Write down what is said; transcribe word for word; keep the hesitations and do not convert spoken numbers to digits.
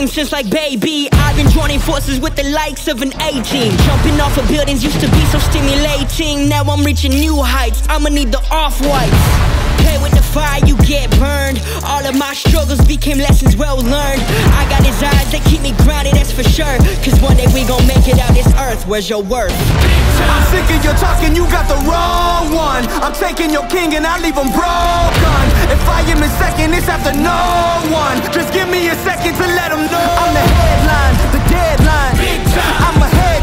dream since like baby. I've been joining forces with the likes of an A-team. Jumping off of buildings used to be so stimulating. Now I'm reaching new heights, I'ma need the off-whites. Play with the fire, you get burned. All of my struggles became lessons well learned. I got desires that keep me grounded, that's for sure. Cause one day we gon' make it out this earth, where's your worth? I'm sick of your talking, you got the wrong one. I'm taking your king and I leave him broken. If I am in second, it's after no one. Just give me a second to let him know I'm the headline, the deadline. I'm ahead.